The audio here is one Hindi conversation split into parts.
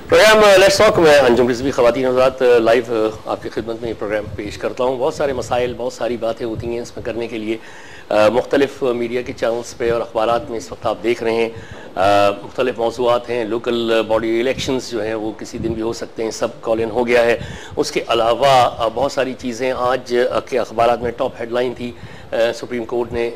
प्रोग्राम लेट्स टॉक में अंजुम रिजवी ख़वातीन हज़रात लाइव आपकी खिदमत में ये प्रोग्राम पेश करता हूँ। बहुत सारे मसाइल, बहुत सारी बातें होती हैं इसमें करने के लिए। मुख्तलिफ मीडिया के चैनल्स पे और अखबारात में इस वक्त आप देख रहे हैं मुख्तलिफ मौज़ूआत हैं। लोकल बॉडी इलेक्शंस जो हैं वो किसी दिन भी हो सकते हैं, सब कॉल इन हो गया है। उसके अलावा बहुत सारी चीज़ें आज के अखबारात में टॉप हेडलाइन थी। सुप्रीम कोर्ट ने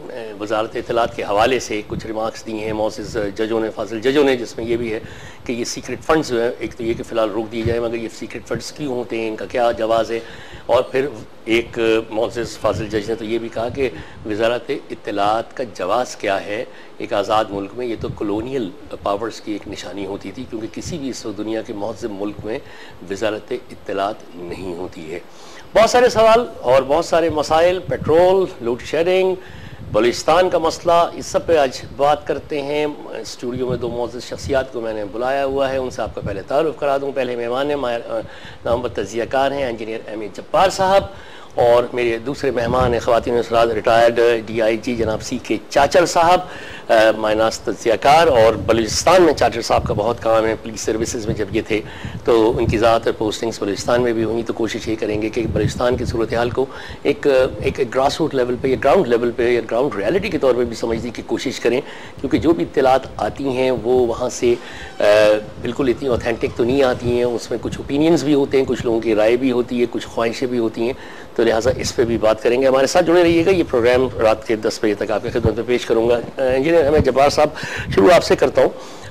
वजारत इत्तलात के हवाले से कुछ रिमार्क्स दिए हैं मोअज़्ज़िज़ जजों ने, फाजिल जजों ने, जिसमें यह भी है कि ये सीक्रेट फंड्स जो है, एक तो ये कि फ़िलहाल रोक दिए जाए, मगर ये सीक्रेट फंड्स क्यों होते हैं, इनका क्या जवाज़ है। और फिर एक मोअज़्ज़िज़ फाजिल जज ने तो ये भी कहा कि वजारत इत्तलात का जवाज़ क्या है एक आज़ाद मुल्क में। ये तो कॉलोनियल पावर्स की एक निशानी होती थी, क्योंकि किसी भी इस दुनिया के महज़ब मुल्क में वजारत इत्तलात नहीं होती है। बहुत सारे सवाल और बहुत सारे मसाइल, पेट्रोल, लोड शेडिंग, बलूचिस्तान का मसला, इस सब पे आज बात करते हैं। स्टूडियो में दो मोअज़्ज़िज़ शख्सियात को मैंने बुलाया हुआ है, उनसे आपका पहले तारुफ़ करा दूँ। पहले मेहमान हैं नामवर तज़कियाकार हैं इंजीनियर अहमद जब्बार साहब, और मेरे दूसरे मेहमान हैं ख़वातीन हज़रात रिटायर्ड DIG जनाब CK चाचर साहब, मायनास तज़कियाकार, और बलूचिस्तान में चाचर साहब का बहुत काम है। पुलिस सर्विसेज में जब ये थे तो उनकी ज़्यादातर पोस्टिंग्स बलूचिस्तान में भी हुई। तो कोशिश ये करेंगे कि बलूचिस्तान की सूरत हाल को एक ग्रास रूट लेवल पे या ग्राउंड लेवल पे या ग्राउंड रियलिटी के तौर पे भी समझने की कोशिश करें, क्योंकि जो भी इत्तलात आती हैं वो वहाँ से बिल्कुल इतनी ऑथेंटिक तो नहीं आती हैं। उसमें कुछ ओपिनियंस भी होते हैं, कुछ लोगों की राय भी होती है, कुछ ख्वाहिशें भी होती हैं। तो लिहाजा इस पर भी बात करेंगे। हमारे साथ जुड़े रहिएगा। ये प्रोग्राम रात के 10 बजे तक आपकी खिदमत में पेश करूँगा। इंजीनियर अहमद जब्बार साहब, शुरू आपसे करता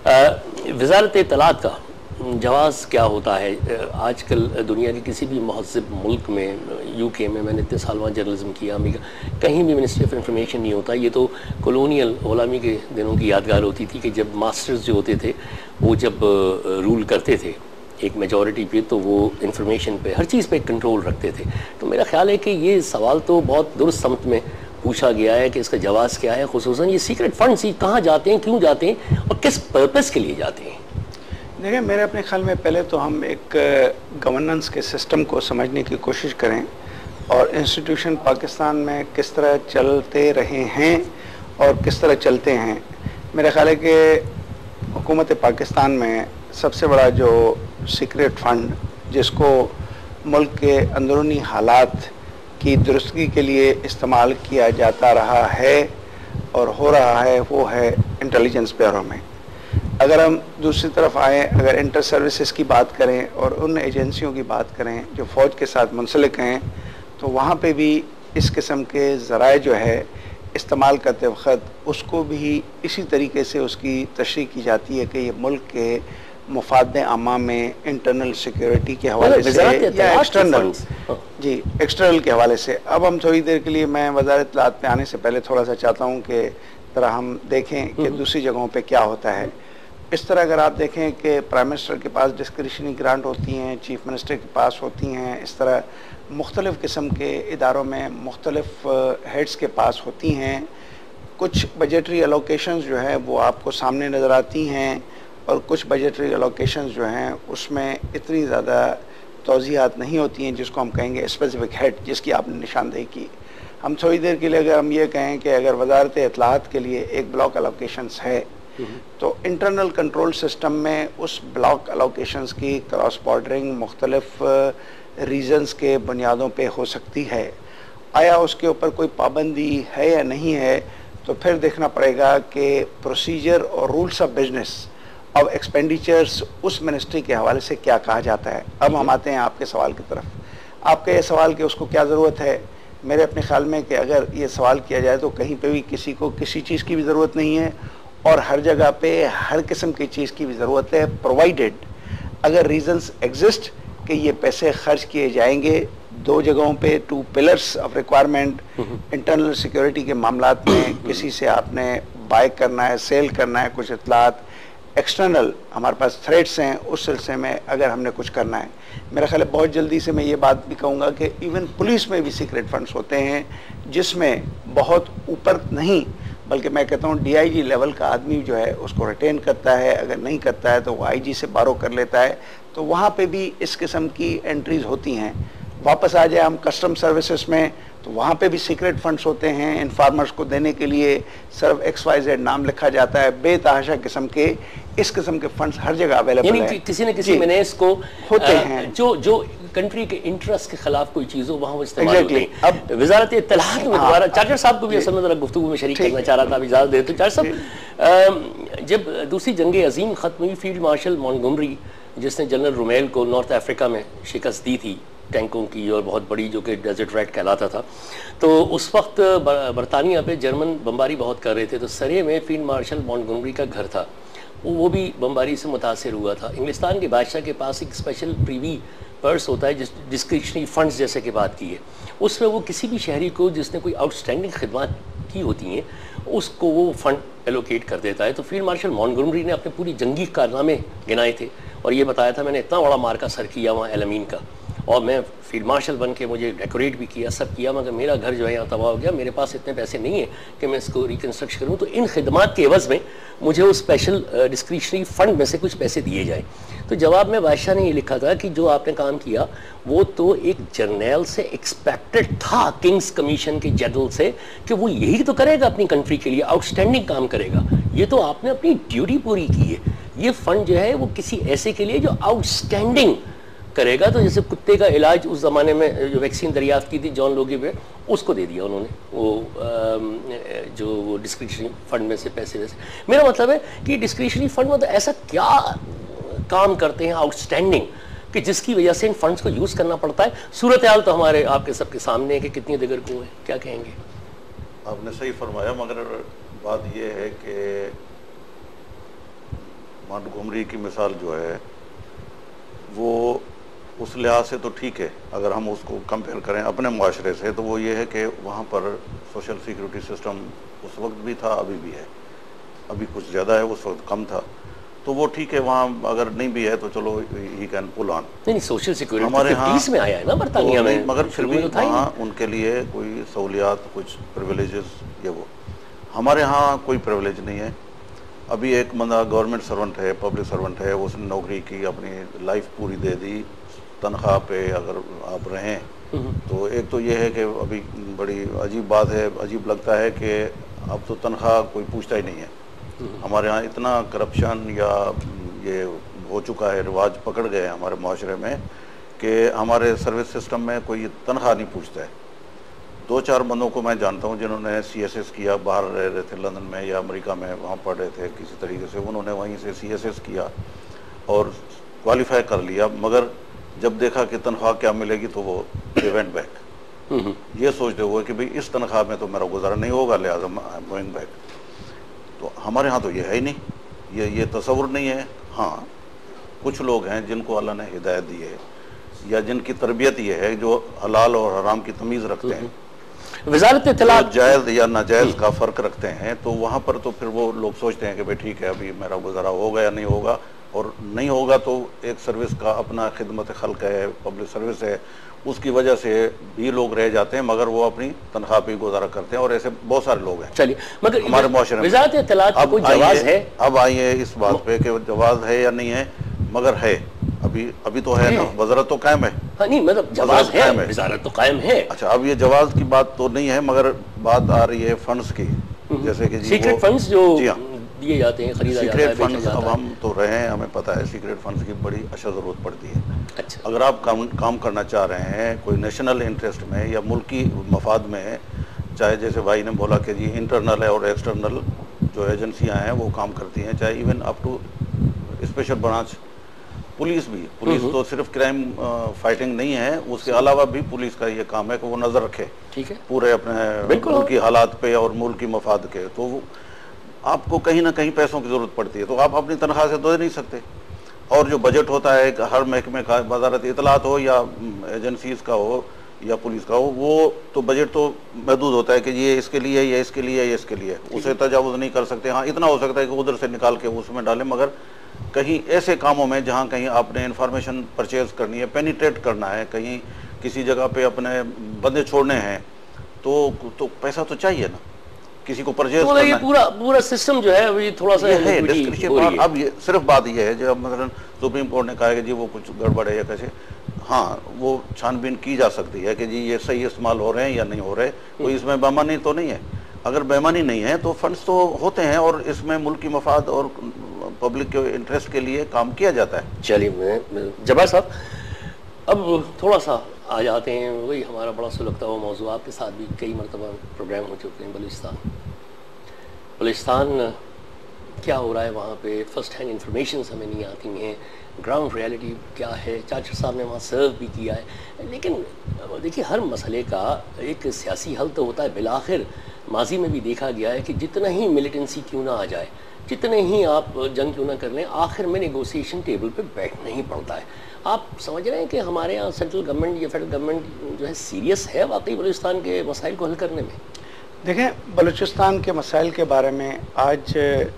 हूँ। वजारत इत्तलात का जवाज़ क्या होता है आजकल दुनिया के किसी भी महज़ब मुल्क में? UK में मैंने इतने साल वहाँ जर्नलिज्म किया, अमेरिका, कहीं भी मिनिस्ट्री ऑफ इंफॉर्मेशन नहीं होता। ये तो कॉलोनियल गुलामी के दिनों की यादगार होती थी कि जब मास्टर्स जो होते थे वो जब रूल करते थे एक मेजॉरिटी पे, तो वो इंफॉर्मेशन पे, हर चीज़ पे कंट्रोल रखते थे। तो मेरा ख्याल है कि ये सवाल तो बहुत दुरुस्त समत में पूछा गया है कि इसका जवाज़ क्या है। खुसूसन ये सीक्रेट फंड्स ही कहाँ जाते हैं, क्यों जाते हैं और किस पर्पस के लिए जाते हैं? देखिए, मेरे अपने ख्याल में पहले तो हम एक गवर्नेंस के सिस्टम को समझने की कोशिश करें और इंस्टीट्यूशन पाकिस्तान में किस तरह चलते रहे हैं और किस तरह चलते हैं। मेरा ख्याल है कि हुकूमत पाकिस्तान में सबसे बड़ा जो सीक्रेट फंड जिसको मुल्क के अंदरूनी हालात की दुरुस्तगी के लिए इस्तेमाल किया जाता रहा है और हो रहा है, वो है इंटेलिजेंस ब्यूरो में। अगर हम दूसरी तरफ आएँ, अगर इंटर सर्विसेज की बात करें और उन एजेंसियों की बात करें जो फ़ौज के साथ मुंसलिक हैं, तो वहाँ पे भी इस किस्म के ज़राए जो है इस्तेमाल करते वक्त उसको भी इसी तरीके से उसकी तशरीह की जाती है कि ये मुल्क के मुफाद आमा में इंटरनल सिक्योरिटी के हवाले से या एक्सटर्नल एक्सटर्नल के हवाले से। अब हम थोड़ी देर के लिए, मैं वज़ारत इत्तलात पे आने से पहले थोड़ा सा चाहता हूँ कि तरह हम देखें कि दूसरी जगहों पे क्या होता है। इस तरह अगर आप देखें कि प्राइम मिनिस्टर के पास डिस्क्रिशनरी ग्रांट होती हैं, चीफ मिनिस्टर के पास होती हैं, इस तरह मुख्तलिफ़ किस्म के इदारों में मुख्तलिफ़ हेड्स के पास होती हैं। कुछ बजटरी एलोकेशंस जो है वो आपको सामने नज़र आती हैं और कुछ बजटरी एलोकेशंस जो हैं उसमें इतनी ज़्यादा तौज़ीहात नहीं होती हैं जिसको हम कहेंगे स्पेसिफिक हेड, जिसकी आपने निशानदेही की। हम थोड़ी देर के लिए अगर हम ये कहें कि अगर वजारत इत्तलात के लिए एक ब्लॉक एलोकेशंस है, तो इंटरनल कंट्रोल सिस्टम में उस ब्लॉक एलोकेशंस की क्रॉस बॉर्डरिंग मुख्तलिफ रीजन्स के बुनियादों पे हो सकती है। आया उसके ऊपर कोई पाबंदी है या नहीं है, तो फिर देखना पड़ेगा कि प्रोसीजर और रूल्स ऑफ बिजनेस और एक्सपेंडिचर्स उस मिनिस्ट्री के हवाले से क्या कहा जाता है। अब हम आते हैं आपके सवाल की तरफ। आपका ये सवाल कि उसको क्या ज़रूरत है, मेरे अपने ख्याल में कि अगर ये सवाल किया जाए तो कहीं पे भी किसी को किसी चीज़ की भी ज़रूरत नहीं है और हर जगह पे हर किस्म की चीज़ की भी ज़रूरत है, प्रोवाइडेड अगर रीजंस एग्जिस्ट कि ये पैसे खर्च किए जाएंगे दो जगहों पे, two pillars of requirement. Internal security के मामलात में किसी से आपने बाय करना है, सेल करना है कुछ इत्तलात, एक्सटर्नल हमारे पास थ्रेट्स हैं, उस सिलसिले में अगर हमने कुछ करना है। मेरा ख्याल है बहुत जल्दी से मैं ये बात भी कहूँगा कि इवन पुलिस में भी सीक्रेट फंड्स होते हैं, जिसमें बहुत ऊपर नहीं बल्कि मैं कहता हूँ DIG लेवल का आदमी जो है उसको रिटेन करता है, अगर नहीं करता है तो वो IG से बारो कर लेता है। तो वहाँ पे भी इस किस्म की एंट्रीज होती हैं। वापस आ जाए हम कस्टम सर्विसेज में, तो वहाँ पे भी सीक्रेट फंड्स होते हैं इन फार्मर्स को देने के लिए, सिर्फ XYZ नाम लिखा जाता है। बेतहाशा किस्म के इस किस्म के फंड्स हर जगह अवेलेबल है। किसी न किसी मैनेज को होते हैं जो कंट्री के इंटरेस्ट के खिलाफ कोई चीज़ हो वहाँ वो इस्तेमाल होती है। अब वजारत इत्तलात में दोबारा चार्टर साहब को भी असल में ज़रा गुफ्तगू में शरीक करना चाह रहा था, अब इजाज़त दे तो चार्टर साहब, जब दूसरी जंग अजीम ख़त्म हुई, फील्ड मार्शल मॉन्टगोमरी जिसने जनरल रोमेल को नॉर्थ अफ्रीका में शिकस्त दी थी टैंकों की और बहुत बड़ी, जो कि डेजर्ट रैट कहलाता था, तो उस वक्त बरतानिया पे जर्मन बमबारी बहुत कर रहे थे, तो सरे में फील्ड मार्शल मॉन्टगोमरी का घर था, वो भी बमबारी से मुतासर हुआ था। इंग्लिस्तान के बादशाह के पास एक स्पेशल प्रीवी पर्स होता है जिस डिस्क्रिप्शनरी फंड्स जैसे कि बात की है, उसमें वो किसी भी शहरी को जिसने कोई आउटस्टैंडिंग खिदमत की होती हैं उसको वो फंड एलोकेट कर देता है। तो फील्ड मार्शल मॉन्टगोमरी ने अपने पूरी जंगी कारनामे गिनाए थे और ये बताया था मैंने इतना बड़ा मार्का सर किया वहाँ एलमीन का, और मैं फील्ड मार्शल बन के मुझे डेकोरेट भी किया, सब किया, मगर मेरा घर जो है यहाँ तबाह हो गया, मेरे पास इतने पैसे नहीं है कि मैं इसको रिकन्स्ट्रक्ट करूँ, तो इन खिदमात के एवज़ में मुझे उस स्पेशल डिस्क्रिशनरी फंड में से कुछ पैसे दिए जाए। तो जवाब में बादशाह ने ये लिखा था कि जो आपने काम किया वो तो एक जर्नल से एक्सपेक्टेड था, किंग्स कमीशन के जनरल से, कि वो यही तो करेगा अपनी कंट्री के लिए, आउटस्टैंडिंग काम करेगा, ये तो आपने अपनी ड्यूटी पूरी की है, ये फंड जो है वो किसी ऐसे के लिए जो आउटस्टैंडिंग करेगा। तो जैसे कुत्ते का इलाज उस ज़माने में जो वैक्सीन दरियाफ्त की थी जॉन लोगी पे, उसको दे दिया उन्होंने, वो जो वो डिस्क्रिशनरी फंड में से पैसे वैसे। मेरा मतलब है कि डिस्क्रिशनरी फंड में तो ऐसा क्या काम करते हैं आउटस्टैंडिंग कि जिसकी वजह से इन फंड्स को यूज़ करना पड़ता है। सूरत हाल तो हमारे आपके सबके सामने है कि कितनी दिगर कुएं हैं, क्या कहेंगे? आपने सही फरमाया, मगर बात यह है कि मॉन्टगोमरी की मिसाल जो है वो उस लिहाज से तो ठीक है, अगर हम उसको कंपेयर करें अपने माशरे से, तो वो ये है कि वहाँ पर सोशल सिक्योरिटी सिस्टम उस वक्त भी था, अभी भी है, अभी कुछ ज़्यादा है, उस वक्त कम था, तो वो ठीक है। वहाँ अगर नहीं भी है तो चलो ही कैन पुल ऑन। नहीं, सोशल सिक्योरिटी हमारे यहाँ में आया है ना बरतानिया में, मगर फिर भी वहाँ उनके लिए कोई सहूलियात, कुछ प्रिविलेजेस, ये वो हमारे यहाँ कोई प्रिविलेज नहीं है। अभी एक बंदा गवर्नमेंट सर्वेंट है, पब्लिक सर्वेंट है, उसने नौकरी की, अपनी लाइफ पूरी दे दी, तनख्वाह पे अगर आप रहें, तो एक तो ये है कि अभी बड़ी अजीब बात है, अजीब लगता है कि अब तो तनख्वाह कोई पूछता ही नहीं है। हमारे यहाँ इतना करप्शन या ये हो चुका है, रिवाज पकड़ गए हमारे माशरे में कि हमारे सर्विस सिस्टम में कोई तनख्वाह नहीं पूछता है। 2-4 बंदों को मैं जानता हूँ जिन्होंने CSS किया, बाहर रह रहे थे लंदन में या अमेरिका में, वहाँ पढ़ रहे थे किसी तरीके से, उन्होंने वहीं से CSS किया और क्वालिफाई कर लिया, मगर जब देखा कि तनख्वाह क्या मिलेगी तो वो वेंट बैक, ये सोचते हुए कि भाई इस तनख्वाह में तो मेरा गुजारा नहीं होगा, लिहाजा गोइंग बैक। तो हमारे यहाँ तो ये है ही नहीं, ये तस्वुर नहीं है। हाँ, कुछ लोग हैं जिनको अल्लाह ने हिदायत दी है या जिनकी तरबियत ये है, जो हलाल और हराम की तमीज़ रखते हैं, वज़ारत इत्तलात जायज़ या नाजायज़ का फ़र्क रखते हैं, तो वहाँ पर तो फिर वो लोग सोचते हैं कि भाई ठीक है, अभी मेरा गुजारा होगा या नहीं होगा, और नहीं होगा तो एक सर्विस का अपना खिदमत खल्क है, पब्लिक सर्विस है, उसकी वजह से भी लोग रह जाते हैं, मगर वो अपनी तनख्वाह पे गुजारा करते हैं, और ऐसे बहुत सारे लोग हैं। चलिए, मगर हमारे माशरे में वज़ारत इत्तलात का कोई जवाज़ है? अब आइए इस बात पे कि जवाज़ है या नहीं है, मगर है, अभी तो है ना, वज़ारत तो कायम है। हाँ, नहीं मतलब जवाज़ है, वज़ारत तो कायम है। अच्छा, अब ये जवाज़ की बात तो नहीं है, मगर बात आ रही है फंड्स की, जैसे कि सीक्रेट फंड्स जो जी हाँ दिए जाते हैं, खरीदा जाता है, सीक्रेट फंड्स। अब हम तो रहे हैं, हमें पता है सीक्रेट फंड्स की बड़ी अच्छा ज़रूरत पड़ती है। अच्छा, अगर आप काम करना चाह रहे हैं कोई नेशनल इंटरेस्ट में या मुल्की मफाद में, चाहे जैसे भाई ने बोला कि जी इंटरनल है और एक्सटर्नल जो एजेंसियां हैं वो काम करती हैं, चाहे even up to special branch police भी, पुलिस तो सिर्फ क्राइम फाइटिंग नहीं है, उसके अलावा भी पुलिस का ये काम है कि वो नज़र रखे, ठीक है, पूरे अपने मुल्क की हालात पे और मुल्क की मफाद के। तो आपको कहीं ना कहीं पैसों की ज़रूरत पड़ती है, तो आप अपनी तनख्वाह से तो दे नहीं सकते। और जो बजट होता है हर महकमे का, वज़ारत इत्तलात हो या एजेंसीज़ का हो या पुलिस का हो, वो तो बजट तो महदूद होता है कि ये इसके लिए, ये इसके लिए, ये इसके लिए, उसे तजावुज़ नहीं कर सकते। हाँ, इतना हो सकता है कि उधर से निकाल के उसमें डालें, मगर कहीं ऐसे कामों में जहाँ कहीं आपने इंफॉर्मेशन परचेज करनी है, पेनिट्रेट करना है, कहीं किसी जगह पे अपने बंदे छोड़ने हैं, तो पैसा तो चाहिए ना, किसी को परचेज तो ये पूरा सिस्टम जो है अभी थोड़ा सा अब ये सिर्फ बात ये है जब मतलब सुप्रीम कोर्ट ने कहा कि जी वो कुछ गड़बड़ है या कैसे, हाँ वो छानबीन की जा सकती है कि जी ये सही इस्तेमाल हो रहे हैं या नहीं हो रहे, कोई इसमें बेईमानी तो नहीं है। अगर बेईमानी नहीं है तो फंड्स तो होते हैं और इसमें मुल्क की मफाद और पब्लिक के इंटरेस्ट के लिए काम किया जाता है। चलिए जब्बार साहब, अब थोड़ा सा आ जाते हैं वही हमारा बड़ा सुलगता हुआ मौजूद, आपके साथ भी कई मरतबा प्रोग्राम हो चुके हैं। बलूचिस्तान क्या हो रहा है वहाँ पे, फर्स्ट हैंड इंफॉर्मेशन हमें नहीं आती हैं, ग्राउंड रियलिटी क्या है। चाचा साहब ने वहाँ सर्व भी किया है, लेकिन देखिए हर मसले का एक सियासी हल तो होता है। बिलाखिर माजी में भी देखा गया है कि जितना ही मिलिटेंसी क्यों ना आ जाए, जितने ही आप जंग क्यों ना कर लें, आखिर में नेगोशिएशन टेबल पे बैठना ही पड़ता है। आप समझ रहे हैं कि हमारे यहाँ सेंट्रल गवर्नमेंट या फेडरल गवर्नमेंट जो है सीरियस है वाकई बलूचिस्तान के मसाइल को हल करने में? देखें, बलूचिस्तान के मसाइल के बारे में आज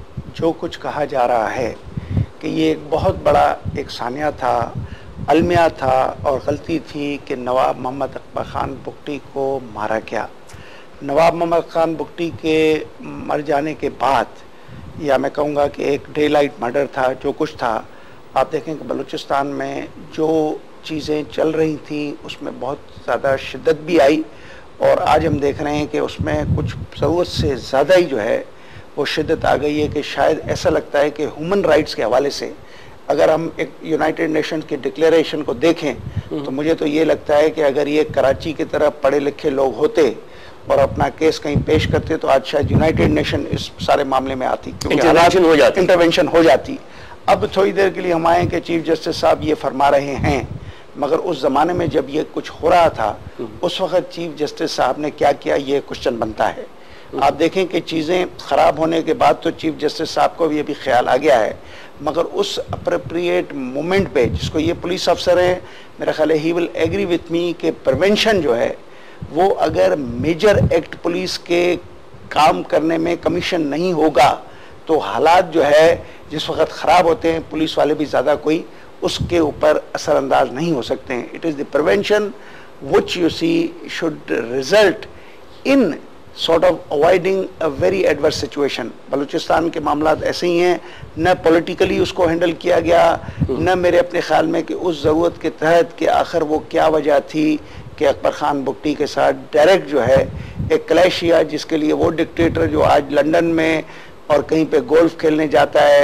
जो कुछ कहा जा रहा है कि ये एक बहुत बड़ा एक सानिया था, अलमिया था और गलती थी कि नवाब मोहम्मद अकबर ख़ान बुगटी को मारा गया। नवाब मोहम्मद ख़ान बुगटी के मर जाने के बाद, या मैं कहूँगा कि एक डे लाइट मर्डर था, जो कुछ था, आप देखें कि बलूचिस्तान में जो चीज़ें चल रही थी उसमें बहुत ज़्यादा शिद्दत भी आई और आज हम देख रहे हैं कि उसमें कुछ ज़रूरत से ज़्यादा ही जो है वो शिद्दत आ गई है कि शायद ऐसा लगता है कि ह्यूमन राइट्स के हवाले से अगर हम एक यूनाइटेड नेशंस की डिक्लेरेशन को देखें तो मुझे तो ये लगता है कि अगर ये कराची की तरह पढ़े लिखे लोग होते और अपना केस कहीं पेश करते तो आज शायद यूनाइटेड नेशन इस सारे मामले में आती, क्योंकि इंटरवेंशन हो जाती। अब थोड़ी देर के लिए हम आए कि चीफ जस्टिस साहब ये फरमा रहे हैं, मगर उस ज़माने में जब ये कुछ हो रहा था उस वक्त चीफ जस्टिस साहब ने क्या किया, ये क्वेश्चन बनता है। आप देखें कि चीज़ें ख़राब होने के बाद तो चीफ जस्टिस साहब को भी अभी ख्याल आ गया है, मगर उस अप्रोप्रिएट मोमेंट पे जिसको ये पुलिस अफसर हैं, मेरा ख्याल है he will agree with me कि प्रिवेंशन जो है वो अगर मेजर एक्ट पुलिस के काम करने में कमीशन नहीं होगा तो हालात जो है जिस वक्त ख़राब होते हैं पुलिस वाले भी ज़्यादा कोई उसके ऊपर असरअंदाज नहीं हो सकते हैं। It is the prevention which you see should result in sort of avoiding a very adverse situation. Balochistan के मामला ऐसे ही हैं, न पॉलिटिकली उसको हैंडल किया गया, न मेरे अपने ख्याल में कि उस ज़रूरत के तहत कि आखिर वो क्या वजह थी कि अकबर ख़ान बुगटी के साथ डायरेक्ट जो है एक क्लैश हुआ, जिसके लिए वो डिक्टेटर जो आज लंदन में और कहीं पे गोल्फ खेलने जाता है,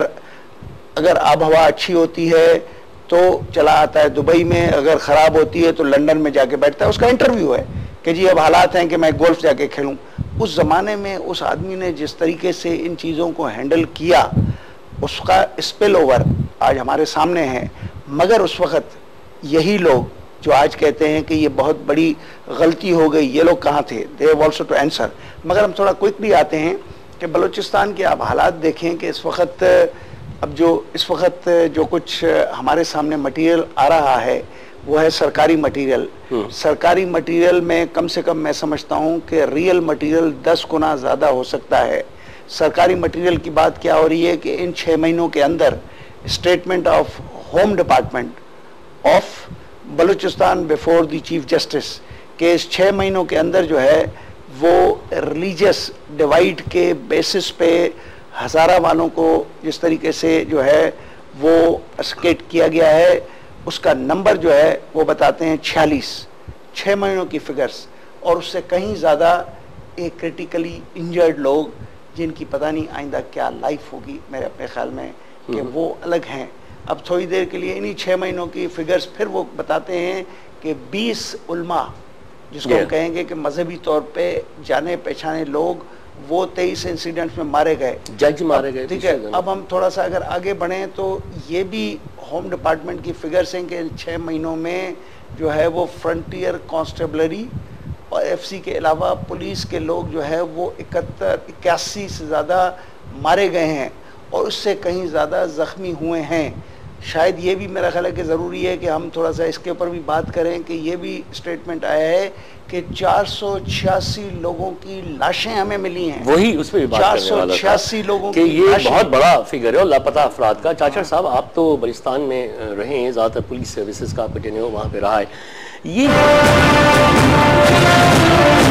अगर आब हवा अच्छी होती है तो चला आता है दुबई में, अगर ख़राब होती है तो लंदन में जाके बैठता है। उसका इंटरव्यू है कि जी अब हालात हैं कि मैं गोल्फ जाके खेलूं। उस ज़माने में उस आदमी ने जिस तरीके से इन चीज़ों को हैंडल किया उसका स्पिल ओवर आज हमारे सामने है। मगर उस वक़्त यही लोग जो आज कहते हैं कि ये बहुत बड़ी गलती हो गई, ये लोग कहाँ थे? They have also to answer. मगर हम थोड़ा क्विकली आते हैं कि बलूचिस्तान के आप हालात देखें कि इस वक्त जो कुछ हमारे सामने मटेरियल आ रहा है वो है सरकारी मटेरियल। सरकारी मटेरियल में कम से कम मैं समझता हूँ कि रियल मटेरियल 10 गुना ज़्यादा हो सकता है। सरकारी मटेरियल की बात क्या हो रही है कि इन 6 महीनों के अंदर statement of home department of Balochistan before the chief justice के इस 6 महीनों के अंदर जो है वो रिलीजियस डिवाइड के बेसिस पे हज़ारा वालों को जिस तरीके से जो है वो स्केट किया गया है, उसका नंबर जो है वो बताते हैं 46, 6 महीनों की फिगर्स, और उससे कहीं ज़्यादा एक क्रिटिकली इंजर्ड लोग जिनकी पता नहीं आइंदा क्या लाइफ होगी, मेरे अपने ख्याल में कि वो अलग हैं। अब थोड़ी देर के लिए इन्हीं 6 महीनों की फिगर्स फिर वो बताते हैं कि 20 उल्मा जिसको हम कहेंगे कि मजहबी तौर पे जाने पहचाने लोग वो 23 इंसिडेंट्स में मारे गए, जज मारे गए। ठीक है, अब हम थोड़ा सा अगर आगे बढ़ें तो ये भी होम डिपार्टमेंट की फिगर्स हैं कि 6 महीनों में जो है वो फ्रंटियर कांस्टेबलरी और एफसी के अलावा पुलिस के लोग जो है वो 81 से ज़्यादा मारे गए हैं और उससे कहीं ज़्यादा ज़ख्मी हुए हैं। शायद ये भी मेरा ख्याल है कि ज़रूरी है कि हम थोड़ा सा इसके ऊपर भी बात करें कि ये भी स्टेटमेंट आया है कि 486 लोगों की लाशें हमें मिली हैं। वही उस पर भी बात करने वाला था 486 लोगों की ये बहुत बड़ा फिगर है और लापता अफराद का। चाचा साहब आप तो बलूचिस्तान में रहे हैं, ज़्यादातर पुलिस सर्विसेज का आपका टेन्योर वहाँ पे रहा है। ये